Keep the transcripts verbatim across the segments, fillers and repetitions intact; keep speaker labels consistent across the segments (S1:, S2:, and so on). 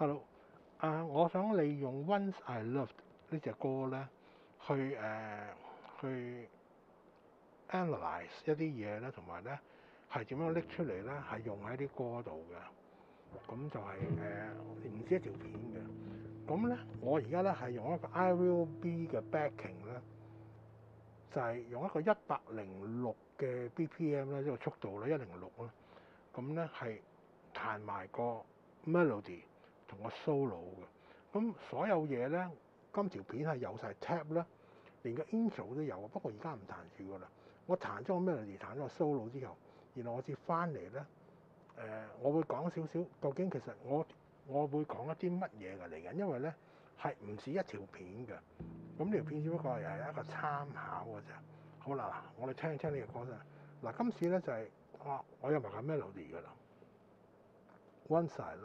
S1: Hello，啊，我想利用 Once I Loved 呢隻歌咧，去誒、呃、去 analyze 一啲嘢咧，同埋咧係點樣拎出嚟咧，係用喺啲歌度嘅。咁就係誒唔止一條片嘅。咁咧，我而家咧係用一個 I Will Be 嘅 backing 咧，就係、是、用一個一百零六嘅 B P M 咧，呢個速度咧一零六啦。咁咧係彈埋個 melody 同個 solo 嘅。咁所有嘢咧，今條片係有晒 tab 啦，連個 intro 都有啊。不過而家唔彈住噶啦。我彈咗個 melody，彈咗個 solo 之後，然後我接翻嚟咧，誒、呃，我會講少少。究竟其實我我會講一啲乜嘢嘅嚟緊？因為咧係唔止一條片嘅。咁呢條片只不過係一個參考嘅啫。好啦，我哋聽一聽呢個歌先。嗱，今次咧就係、是、我我有埋個 melody 噶啦。Once I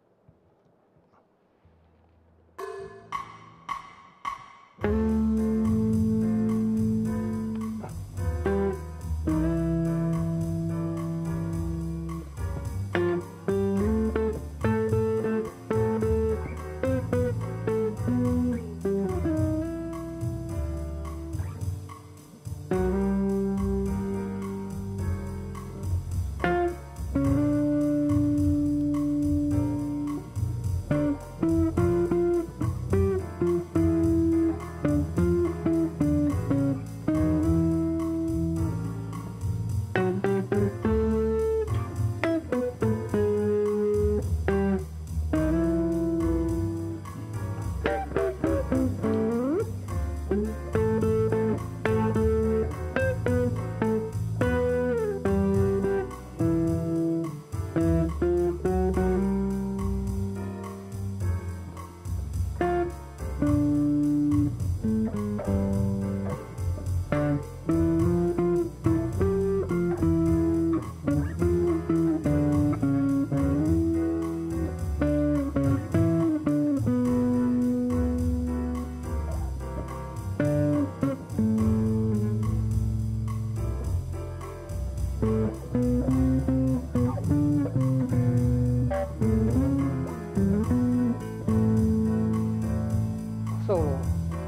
S1: Loved。solo。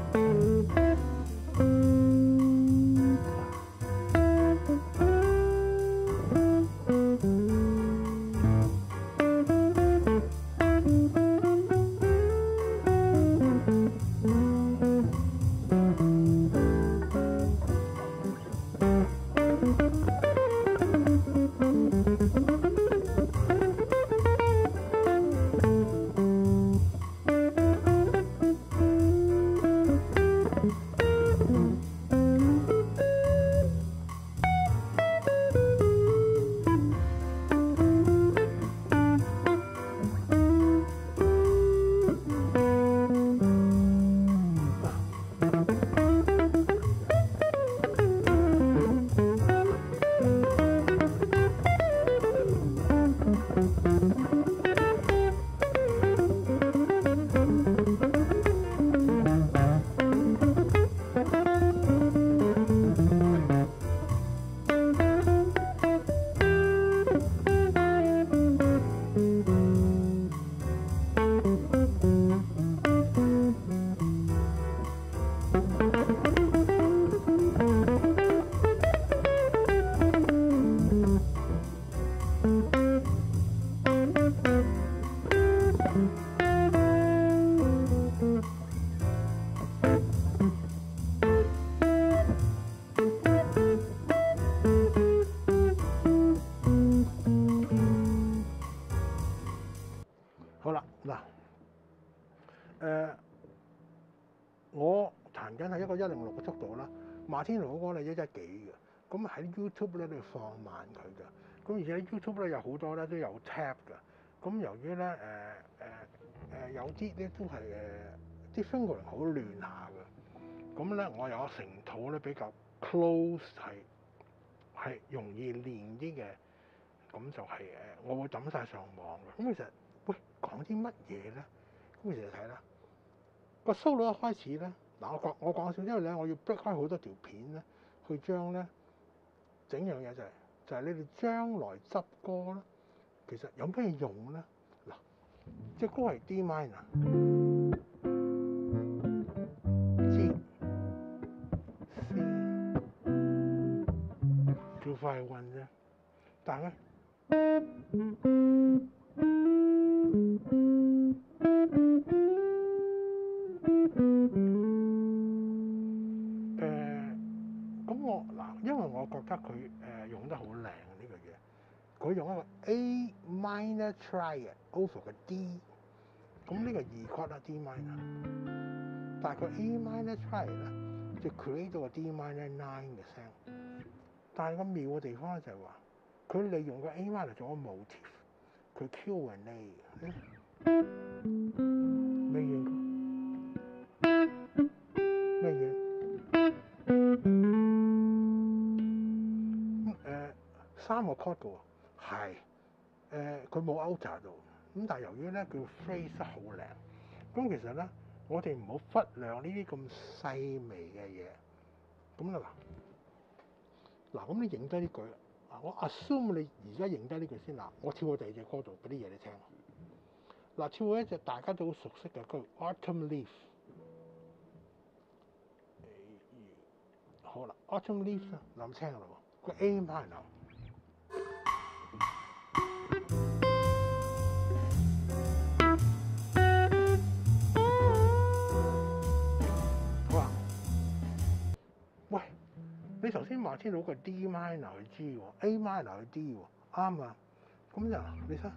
S1: 好啦，嗱，誒，我彈緊係一個一零六嘅速度啦。馬天奴嗰個咧一一幾嘅，咁喺 YouTube 咧都要放慢佢嘅。咁而且 YouTube 咧有好多咧都有 tab 嘅。咁由於咧誒誒誒有啲咧都係誒啲 fingering 好亂下嘅。咁咧我有成套咧比較 close 係係容易練啲嘅。咁就係誒，我會抌晒上網嘅。咁其實喂講啲乜嘢咧？咁其實睇啦，個 solo 一開始咧，嗱我講我講少，因為咧我要 break 開好多條片咧，去將咧整樣嘢就係、是、就係、是、你哋將來執歌咧，其實有咩用咧？嗱， 隻歌係 D minor、G、C， 叫快運啫。但係咧，誒咁我嗱，因為我覺得佢誒、呃、用得好靚呢個嘢，佢用一個 A minor triad over 個 D， 咁呢個二 chord 啦 D minor， 但係佢 A minor triad 咧就 create 到個 D minor nine 嘅聲，但係個妙嘅地方咧就係話，佢利用個 A minor 做個 motif， 佢 Q and A 未完過，未完。三個 chord 嘅喎，係誒佢冇 outer 到，咁但係由於咧佢 phrase 得好靚，咁其實咧我哋唔好忽略呢啲咁細微嘅嘢，咁啦嗱，嗱咁你認低呢句，嗱我 assume 你而家認低呢句先嗱，我跳去第二隻歌度俾啲嘢你聽，嗱跳去一隻大家都好熟悉嘅歌 Autumn Leaf， 好啦 Autumn Leaf 咧，諗聽啦喎，個 A minor。喂，你頭先話聽到個 D minor 去 G 喎 ，A minor 去 D 喎，啱啊。咁就你睇，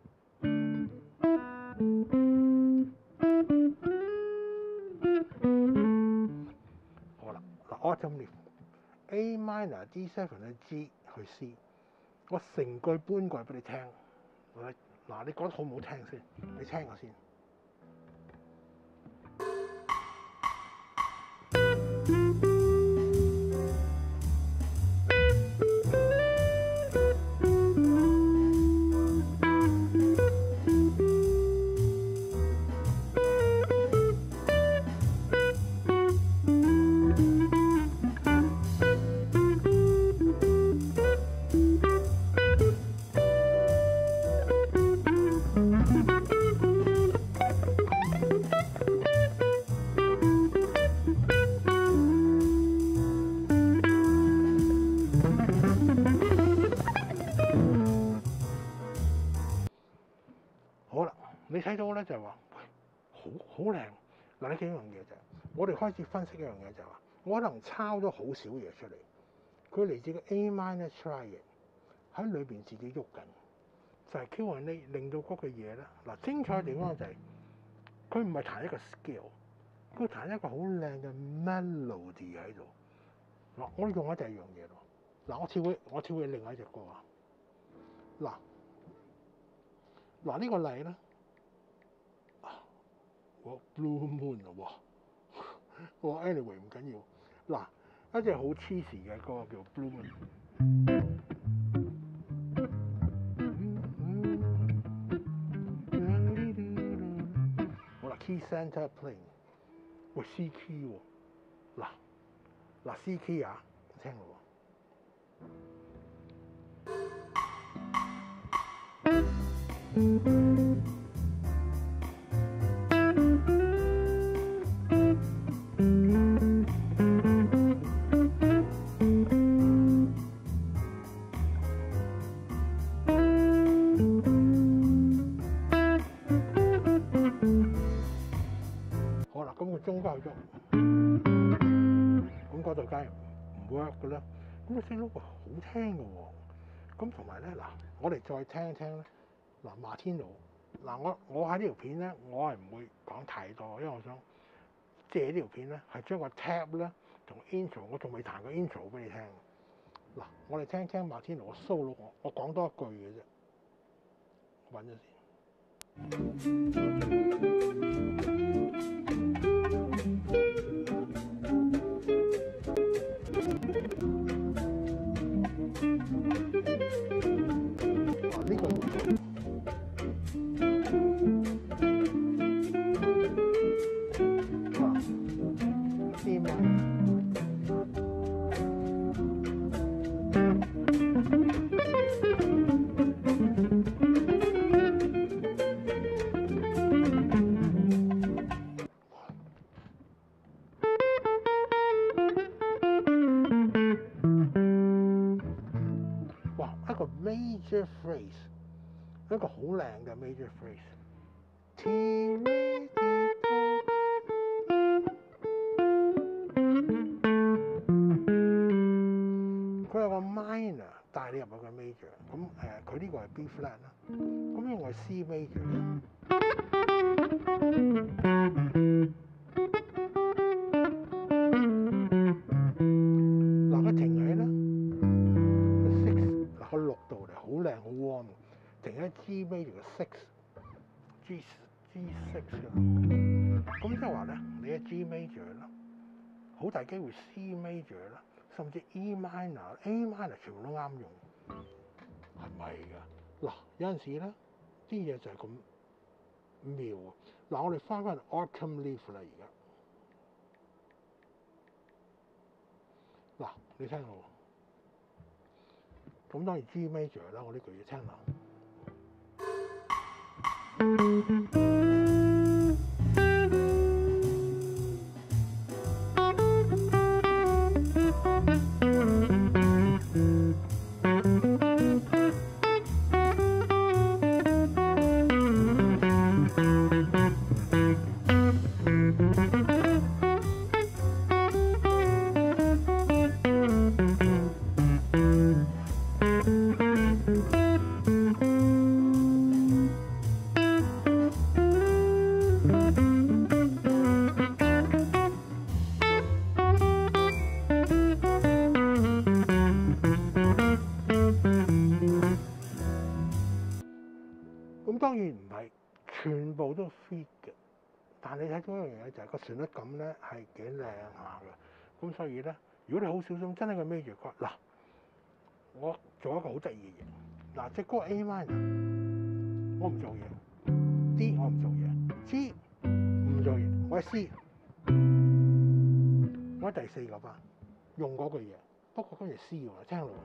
S1: 好啦，嗱 Autumn Leaf，A minor D seven 去 G 去 C， 我成句搬過嚟俾你聽。嗱，你覺得好唔好聽先？你聽下先。你睇到咧就係話，好好靚嗱！呢幾樣嘢就係，我哋開始分析一樣嘢就係話，我可能抄咗好少嘢出嚟，佢嚟自個 A minor triad 喺裏邊自己喐緊，就係 Q and A 令到嗰個嘢咧嗱，精彩嘅地方就係佢唔係彈一個 scale， 佢彈一個好靚嘅 melody 喺度嗱。我用咗第二樣嘢咯嗱，我跳去我跳去另外一隻歌啊嗱嗱呢個例咧。我 Blue Moon 啊喎，我 anyway 唔緊要。嗱，一隻好 cheesy 嘅歌叫 Blue Moon。好啦 ，key center playing， 喂 C key 喎，嗱嗱 C key 啊，聽咯喎。中間去喐，咁嗰度梗係唔 work 嘅啦。咁你聽到好聽嘅喎，咁同埋咧嗱，我哋再聽一聽咧嗱，馬天奴嗱，我我喺呢條片咧，我係唔會講太多，因為我想借呢條片咧係將個 tab 咧同 intro， 我仲未彈個 intro 俾你聽。嗱，我哋聽聽馬天奴嘅 solo， 我我講多一句嘅啫，揾咗呢個哇，掂啊！ major phrase， 一個好靚嘅 major phrase。T re D do， 佢有個 minor 帶你入去個 major， 咁誒佢呢個係 B flat 啦，咁因為 C major 咧。嗱，佢停喺咧個 six， 嗱個六度嚟，好靚好 warm， 停喺 G major 嘅 six，G G six 嘅，咁即係話咧，你喺 G major 啦，好大機會 C major 啦，甚至 E minor、A minor 全部都啱用，係咪㗎？嗱，有陣時咧啲嘢就係咁妙啊！嗱，我哋翻返去 autumn leaf 啦，而家。嗱，你聽我，咁當然 G major 啦，我呢句嘢聽啦。咁當然唔係全部都 fit 嘅，但係你睇到一樣嘢就係個旋律感咧係幾靚下嘅。咁所以咧，如果你好小心，真係個 major chord， 嗱，我做一個好得意嘅嘢，嗱，隻歌 A minor， 我唔做嘢 ，D 我唔做嘢 ，G 唔做嘢，我係 C， 我喺第四個班用嗰句嘢，不過跟住 C 喎，聽落。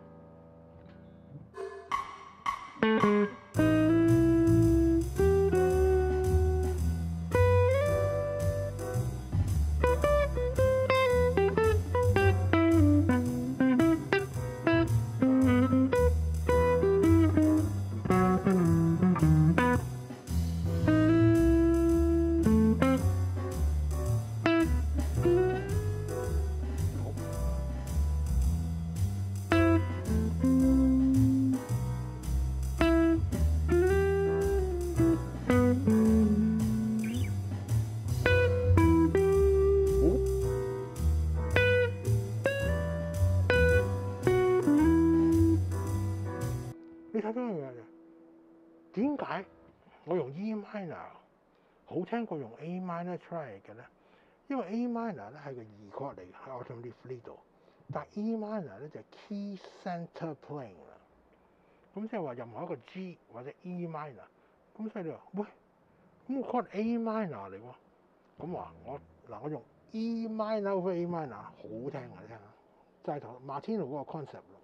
S1: 你睇到一樣嘢，點解我用 E minor 好聽過用 A minor triad 嘅咧？因為 A minor 咧係個二 chord 嚟嘅，喺 autumn leaf 呢度，但 E minor 咧就係 key center plane 啦。咁即係話任何一個 G 或者 E minor， 咁所以你話喂，咁個 chord A minor 嚟喎，咁話我嗱我用 E minor over A minor 好聽啊！你聽下，就係同 Martino 嗰個 concept 咯。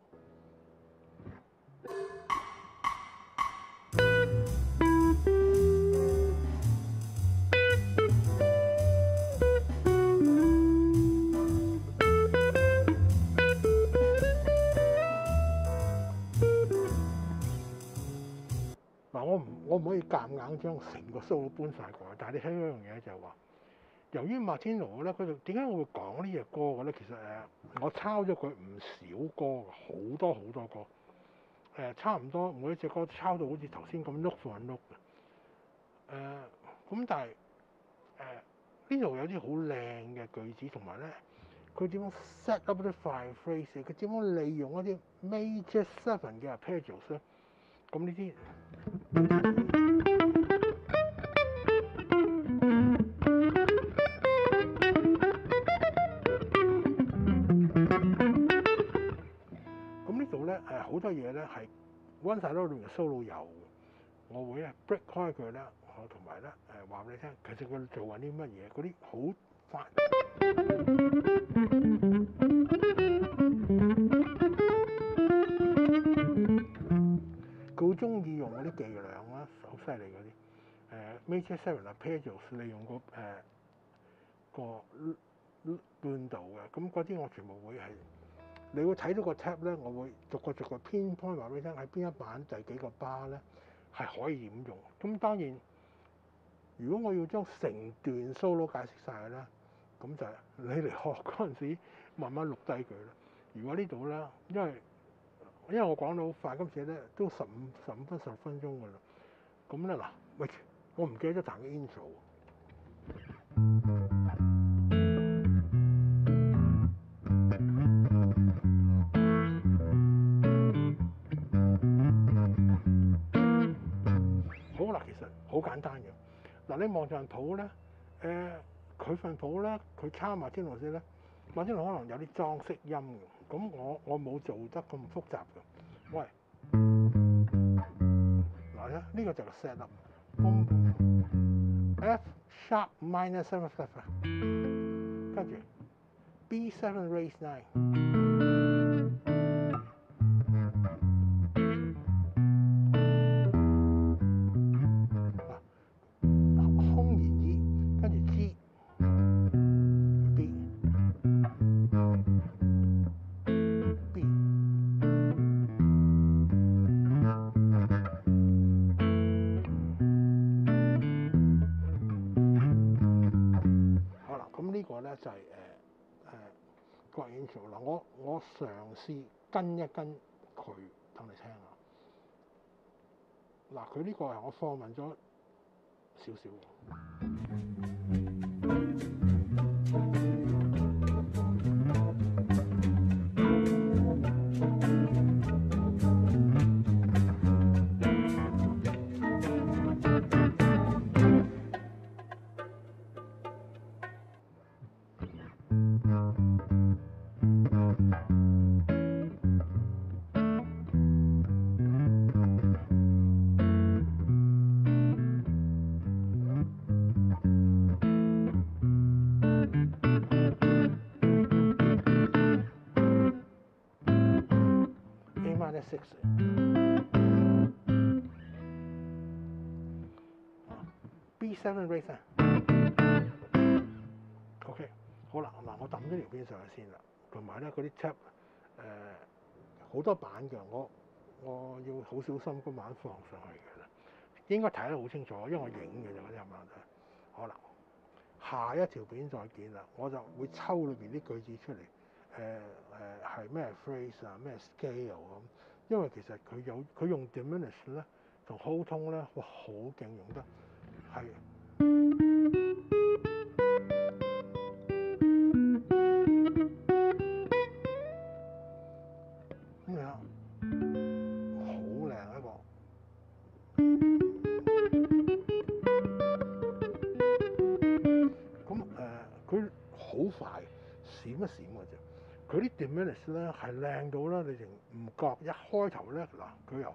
S1: 嗱，我唔我唔可以夾硬將成個 solo 搬晒過去，但係你睇到一樣嘢就係話，由於 Martino 咧，佢就點解我會講呢隻歌嘅咧？其實誒，我抄咗佢唔少歌，好多好多歌，誒差唔多每一隻歌抄到好似頭先咁 note for note 嘅，誒咁但係誒呢度有啲好靚嘅句子，同埋咧佢點樣 set up 啲 five phrase， 佢點樣利用一啲 major seven 嘅 arpeggios 咧？咁呢啲咁呢度咧誒好多嘢咧係 Once I Know 裏面 solo 有嘅，我會咧 break 開佢咧，我同埋咧誒話俾你聽，其實佢做緊啲乜嘢，嗰啲好快。佢好中意用嗰啲伎倆啦，好犀利嗰啲誒 major seven arpeggios 利用個誒、呃、個半度嘅，咁嗰啲我全部會係你會睇到個 tab 咧，我會逐個逐個 pinpoint 話俾你聽喺邊一版第幾個 bar 咧係可以點用。咁當然，如果我要將成段 solo 解釋晒咧，咁就係你嚟學嗰陣時慢慢錄低佢啦。如果呢度咧，因為因為我講到好快，今次咧都十五十五分十六分鐘㗎啦。咁咧嗱，喂，我唔記得咗彈嘅 intro。好啦，其實好簡單嘅。嗱，你望住份譜咧，誒佢份譜咧，佢抄馬天老師咧，馬天老可能有啲裝飾音嘅。咁我我冇做得咁複雜嘅。喂，嗱咧，呢個就係 set up。F sharp minor seven flat，跟住 B seven raise nine， 空弦 E， 跟住 G B B。好啦，咁呢個咧就係誒誒個 intro 嗱，我我嘗試跟一跟佢，等你聽下。嗱，佢呢個係我放慢咗少少。six B seven raise 啊 ，OK， 好啦，嗱，我抌咗條片上去先啦，同埋咧嗰啲 tab 誒好多版嘅，我我要好小心嗰版放上去嘅啦，應該睇得好清楚，因為我影嘅啫嗰啲係嘛。好啦，下一條片再見啦，我就會抽裏邊啲句子出嚟，誒誒係咩 phrase 啊，咩 scale 咁。因為其實佢有佢用 diminish 咧同 whole tone 咧，哇好勁用得係咁樣，好靚一個。咁誒，佢好快閃一閃嘅啫。佢啲 diminish 咧係靚到啦，你淨唔覺一開頭咧嗱，佢又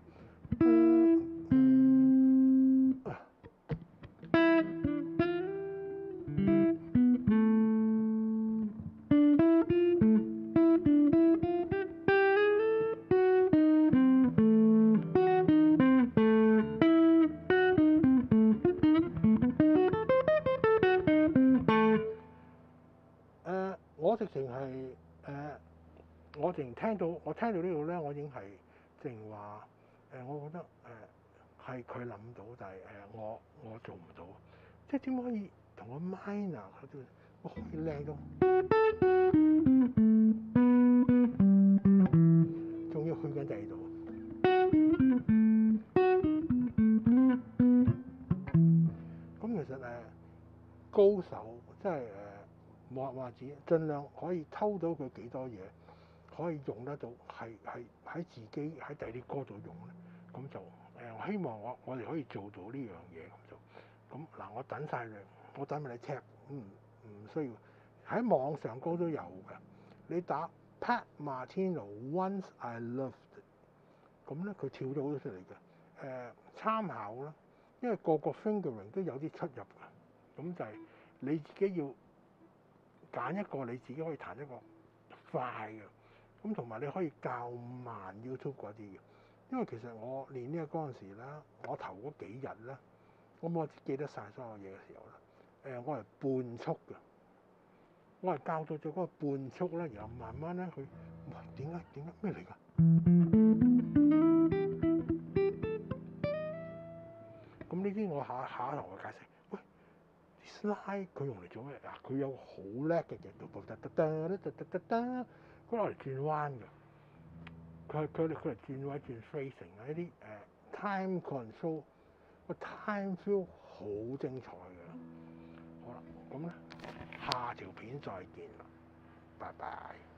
S1: 誒，我直情係誒。我淨聽到，我聽到呢度咧，我已經係淨話誒，我覺得誒係佢諗到，但係誒我我做唔到，即係點可以同個 minor 我可以靚到，仲要去緊第二度。咁其實誒高手即係誒冇話子，盡量可以偷到佢幾多嘢。可以用得到，係係喺自己喺第啲歌度用咧，咁就誒、呃，我希望我我哋可以做到呢樣嘢咁就，咁嗱，我等晒你，我等埋你 tap，唔唔需要喺網上高都有嘅，你打 Pat Martino Once I Loved， 咁咧佢跳到好多出嚟嘅，誒、呃、參考啦，因為個個 fingering 都有啲出入嘅，咁就係你自己要揀一個你自己可以彈一個快嘅。咁同埋你可以較慢 YouTube 嗰啲嘅，因為其實我練呢個嗰陣時咧，我頭嗰幾日咧，我冇記得晒所有嘢嘅時候咧，誒我係半速嘅， 我係教到咗嗰個半速咧，然後慢慢咧佢，喂點解點解咩嚟㗎？咁呢啲我下下一堂會解釋。喂 slide 佢用嚟做咩？嗱，佢有好叻嘅嘢，噠噠噠噠噠噠噠噠，佢攞嚟轉彎㗎。佢佢佢嚟轉位轉 phrasing 啊！呢啲誒 time control 個 time feel 好精彩㗎。好啦，咁咧下條片再見啦，拜拜。